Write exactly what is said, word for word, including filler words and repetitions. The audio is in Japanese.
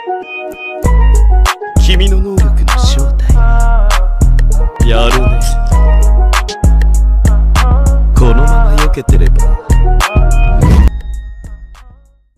君の能力の正体やるね。このまま避けてれば